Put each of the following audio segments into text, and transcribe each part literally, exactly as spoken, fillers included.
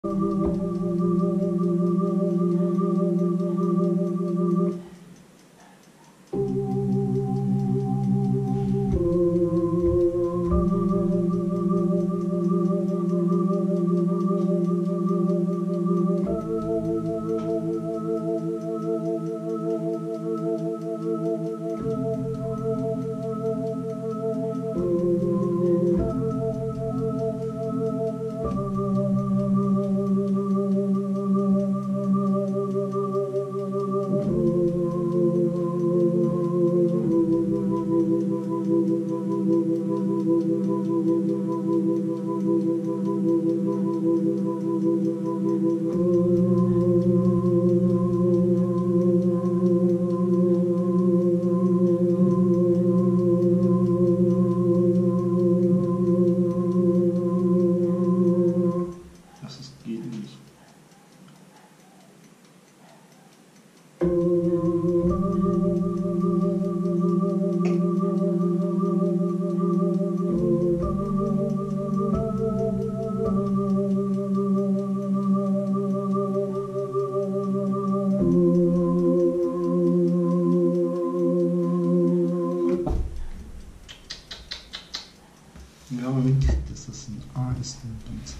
Ja, Moment, das ist ein A, ist ein G.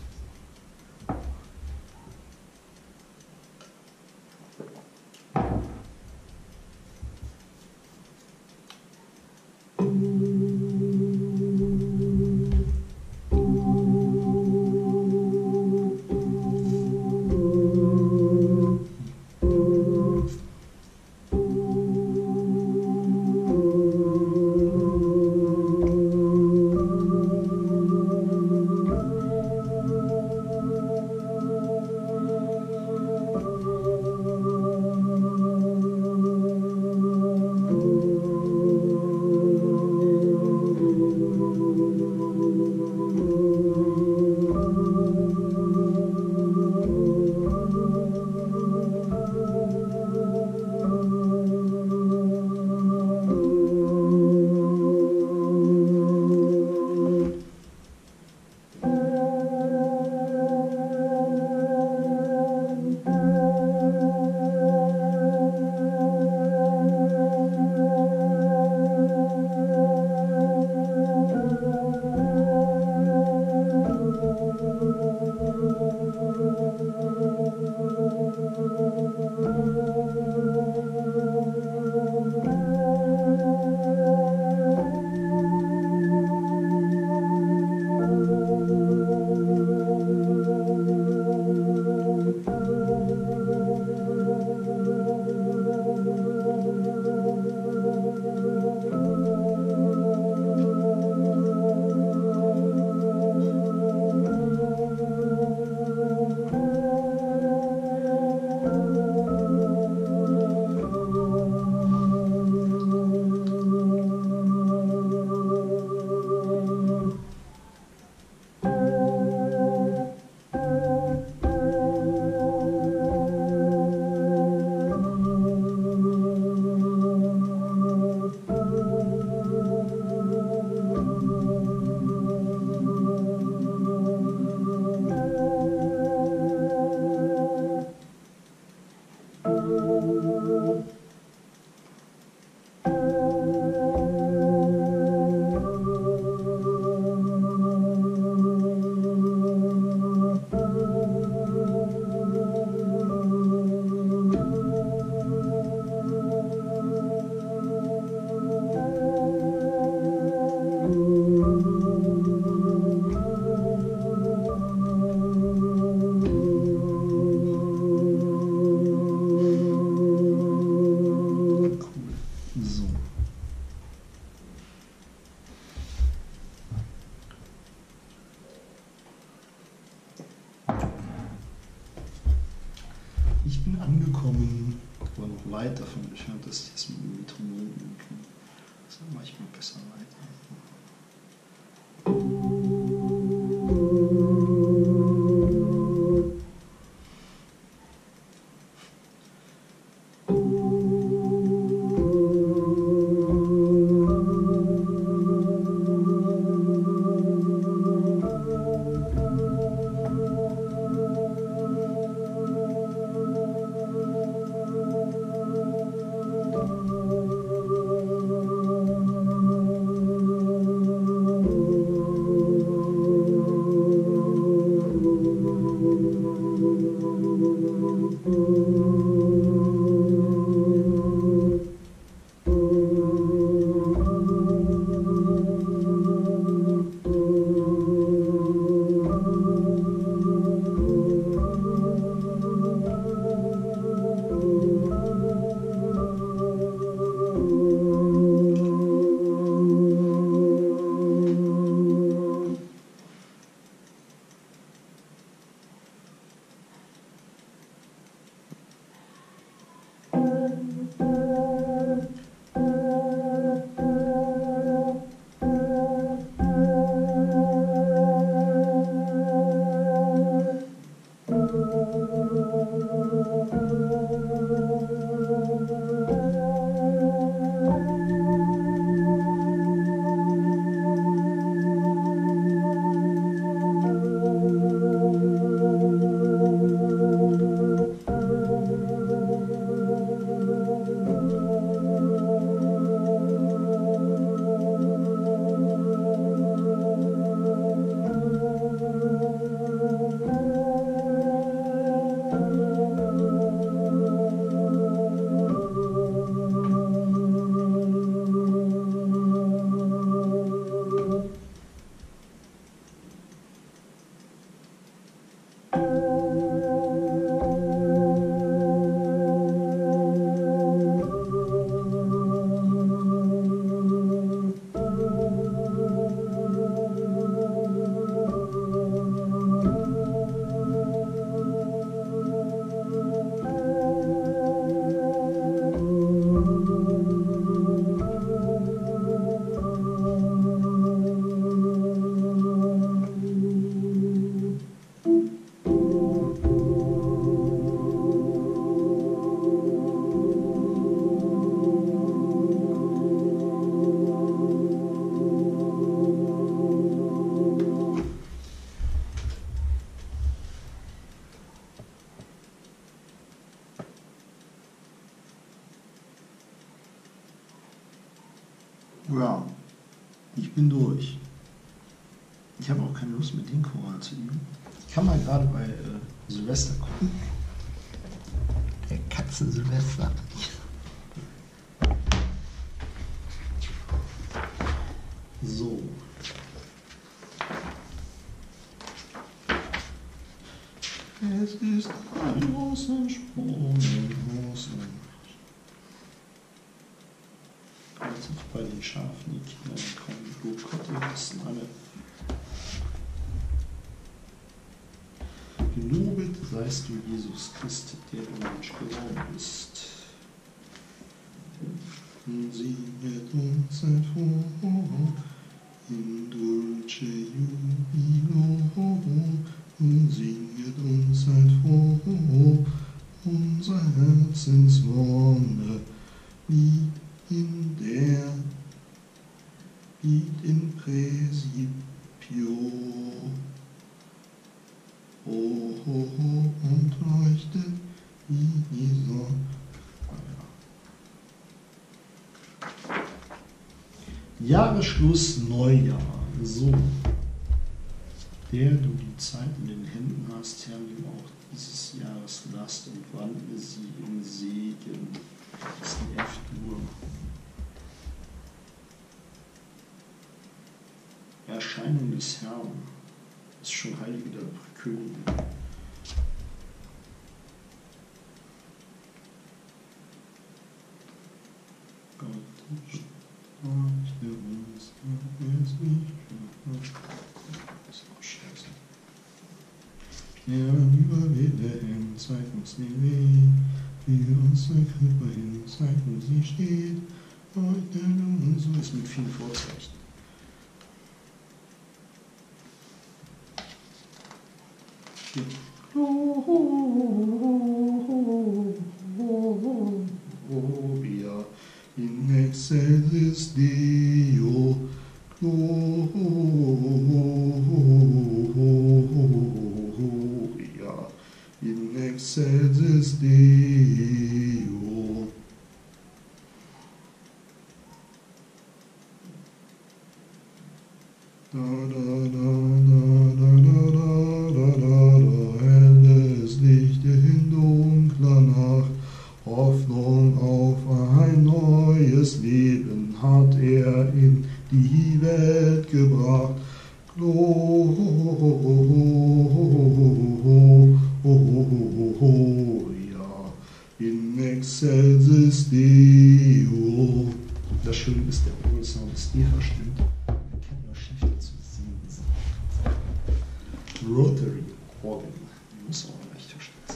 Ich bin angekommen, aber noch weit davon entfernt, dass ich das mit dem Metronom üben kann. Das mache ich mal besser weiter. Ja, ich bin durch. Ich habe auch keine Lust mit den Choral zu üben. Ich kann mal gerade bei äh, Silvester gucken. Der Katze Silvester. So. Es ist ein großer Sprung im großen. Als ich bei den Schafen die Kinder kommen, Blutkottel, das sind alle. Gelobet seist du, Jesus Christ, der du Mensch geworden bist. Und singet uns hervor, in dulce jubilo, und singet uns hervor, unser Herzenswonne, wie in der, wie in Präsipio. Oh, oh, oh, und leuchtet wie die Sonne. Jahresschluss, Neujahr. So. Der du die Zeit in den Händen hast, Herr, nimm auch dieses Jahres Last und wandle sie in Segen. Das ist die F-Dur. Erscheinung des Herrn. Das ist schon Heilige der Königin. Gott, leuchte uns, es nicht das ist auch scheiße. Stern über Bethlehem, zeig uns den Weg, für uns der Krippe hin, zeig uns sie steht, leuchte und so ist mit vielen Vorzeichen. Gloria in excelsis Deo, Gloria in excelsis Deo. Da, da, da, da, da, da, da, da, da, helles Licht in dunkler Nacht, Hoffnung auf ein neues Leben hat er in die Welt gebracht. Gloria in excelsis Deo. Das Schöne ist, der Orgelsound ist eh verstimmt. Rotary Organ. Die muss auch leicht verstehen.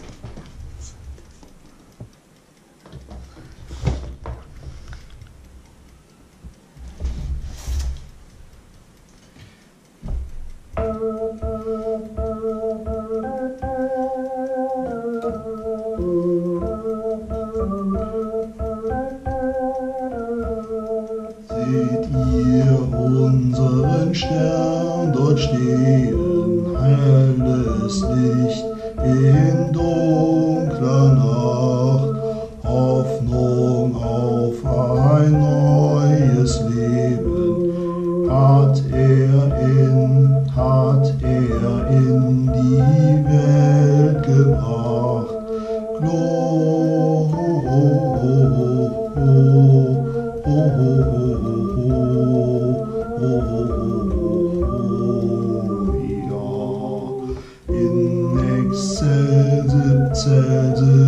Seht ihr unseren Stern dort stehen, helles Licht in dunkler Nacht, Hoffnung auf ein neues Leben hat er in, hat er in die Welt gebracht. Gloria in excelsis